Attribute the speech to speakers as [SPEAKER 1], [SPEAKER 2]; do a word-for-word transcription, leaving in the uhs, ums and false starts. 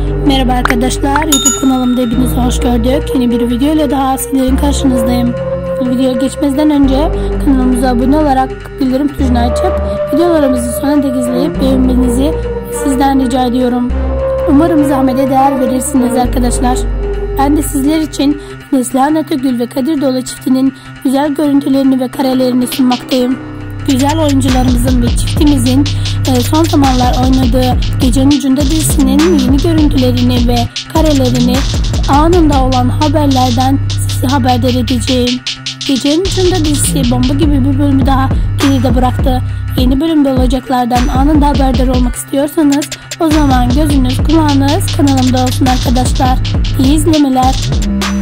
[SPEAKER 1] Merhaba arkadaşlar, YouTube kanalımda hepinizi hoş gördük. Yeni bir video ile daha sizlerin karşınızdayım. Videoya geçmeden önce kanalımıza abone olarak bildirim tuşunu açıp videolarımızı sonuna dek izleyip beğenmenizi sizden rica ediyorum. Umarım zahmete değer verirsiniz arkadaşlar. Ben de sizler için Neslihan Atagül ve Kadir Dola çiftinin güzel görüntülerini ve karelerini sunmaktayım. Güzel oyuncularımızın ve çiftimizin son zamanlar oynadığı Gecenin Ucunda dizisinin yeni görüntülerini ve karelerini anında olan haberlerden sizi haberdar edeceğim. Gecenin Ucunda dizisi bomba gibi bir bölümü daha geride bıraktı. Yeni bölümde olacaklardan anında haberdar olmak istiyorsanız o zaman gözünüz kulağınız kanalımda olsun arkadaşlar. İyi izlemeler.